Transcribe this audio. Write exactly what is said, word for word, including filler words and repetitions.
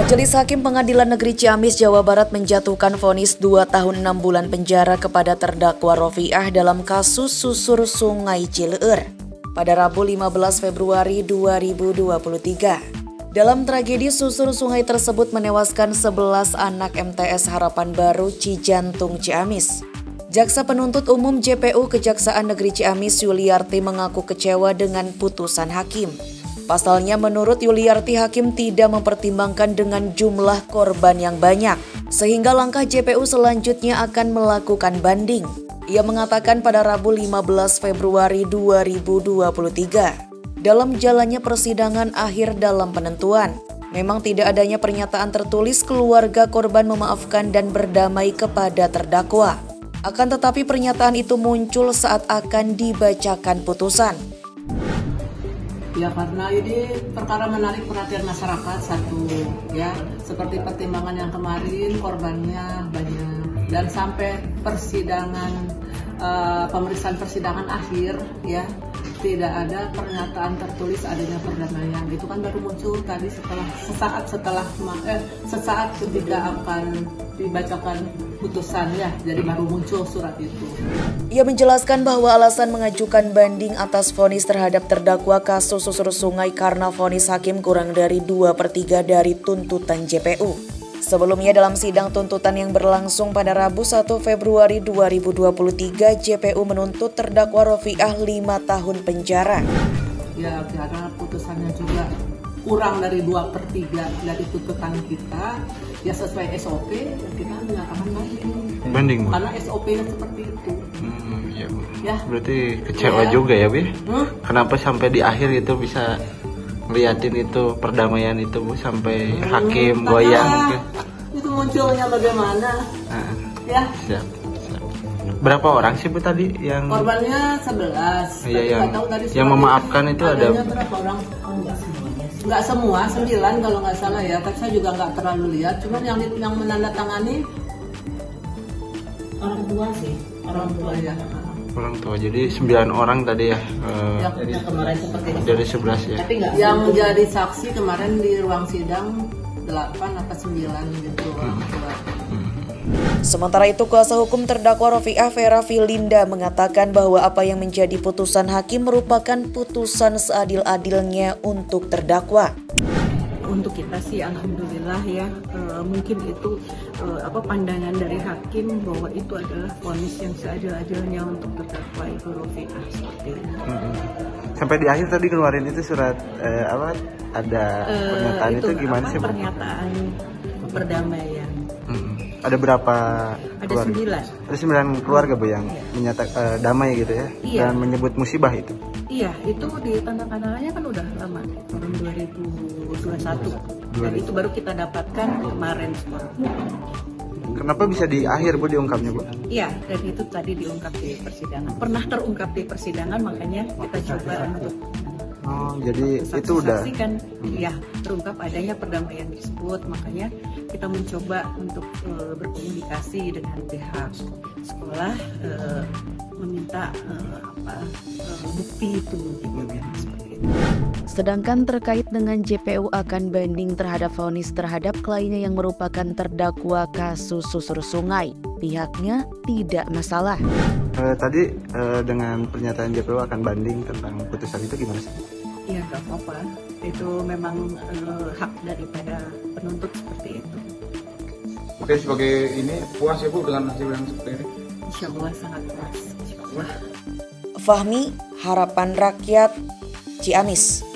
Majelis Hakim Pengadilan Negeri Ciamis, Jawa Barat menjatuhkan vonis dua tahun enam bulan penjara kepada terdakwa Rofiah dalam kasus susur Sungai Cileur pada Rabu lima belas Februari dua ribu dua puluh tiga. Dalam tragedi susur sungai tersebut menewaskan sebelas anak M T S Harapan Baru Cijantung Ciamis. Jaksa Penuntut Umum J P U Kejaksaan Negeri Ciamis Yuliarti mengaku kecewa dengan putusan hakim. Pasalnya menurut Yuliarti, hakim tidak mempertimbangkan dengan jumlah korban yang banyak, sehingga langkah J P U selanjutnya akan melakukan banding. Ia mengatakan pada Rabu lima belas Februari dua ribu dua puluh tiga, dalam jalannya persidangan akhir dalam penentuan, memang tidak adanya pernyataan tertulis keluarga korban memaafkan dan berdamai kepada terdakwa. Akan tetapi pernyataan itu muncul saat akan dibacakan putusan. Ya, karena ini perkara menarik perhatian masyarakat satu, ya, seperti pertimbangan yang kemarin korbannya banyak dan sampai persidangan uh, pemeriksaan persidangan akhir, ya, tidak ada pernyataan tertulis adanya perdamaian. Itu kan baru muncul tadi setelah sesaat setelah eh, sesaat ketika akan dibacakan putusan, ya, jadi baru muncul surat itu. Ia menjelaskan bahwa alasan mengajukan banding atas vonis terhadap terdakwa kasus susur sungai karena vonis hakim kurang dari dua per tiga dari tuntutan J P U. Sebelumnya dalam sidang tuntutan yang berlangsung pada Rabu satu Februari dua ribu dua puluh tiga, J P U menuntut terdakwa Rofiah lima tahun penjara. Ya, karena putusannya juga kurang dari dua per tiga dari tuntutan kita, ya sesuai S O P, kita menyatakan banding. Banding, Bu? Karena S O P-nya seperti itu. Hmm, iya, Bu. Ya. Berarti kecewa ya. Juga ya, Bu? Hmm? Kenapa sampai di akhir itu bisa ngeliatin itu perdamaian itu, Bu, sampai hmm, hakim goyang gitu? Itu munculnya bagaimana? Nah, ya. Siap, siap. Berapa orang sih, Bu, tadi yang korbannya sebelas? Iya, yang, tahu tadi yang memaafkan itu ada berapa orang? Oh, enggak semuanya. Enggak semua, sembilan kalau nggak salah ya. Tapi saya juga nggak terlalu lihat. Cuman yang yang menandatangani orang tua sih, orang tua ya. Orang tua, jadi sembilan orang tadi ya. Uh, yang, yang kemarin seperti itu. Dari sebelas ya. Tapi enggak, yang jadi saksi kemarin di ruang sidang delapan atau sembilan gitu. Hmm. Hmm. Sementara itu, kuasa hukum terdakwa Rofiah Vera Filinda mengatakan bahwa apa yang menjadi putusan hakim merupakan putusan seadil-adilnya untuk terdakwa. Untuk kita sih alhamdulillah ya, e, mungkin itu e, apa pandangan dari hakim bahwa itu adalah vonis yang seadil-adilnya untuk terdakwa itu Rofiah seperti itu. Hmm. Sampai di akhir tadi keluarin itu surat eh, apa ada e, pernyataan itu, itu gimana apa, sih? Pernyataan perdamaian. Hmm. Ada berapa Ada keluarga? sembilan. Ada sembilan keluarga, Bu, yang iya. menyatakan uh, damai gitu ya, iya. dan menyebut musibah itu. Iya, itu di tanda tangannya kan udah lama, tahun dua ribu dua puluh satu. Dan itu baru kita dapatkan kemarin. Kenapa bisa di akhir, Bu, diungkapnya, Bu? Iya, dan itu tadi diungkap di persidangan. Pernah terungkap di persidangan, makanya kita coba untuk Oh, jadi saksi, itu udah kan, hmm. ya terungkap adanya perdamaian tersebut, makanya kita mencoba untuk uh, berkomunikasi dengan pihak sekolah, uh, meminta uh, apa uh, bukti itu, gitu ya, seperti itu. Sedangkan terkait dengan J P U akan banding terhadap vonis terhadap kliennya yang merupakan terdakwa kasus susur sungai, pihaknya tidak masalah. Uh, tadi uh, dengan pernyataan J P U akan banding tentang putusan itu gimana sih? Iya, nggak apa-apa. Itu memang uh, hak daripada penuntut seperti itu. Oke, sebagai ini puas ya, Bu, dengan hasil yang seperti ini? Insya Allah sangat puas. Insya Allah. Fahmi, Harapan Rakyat, Ciamis.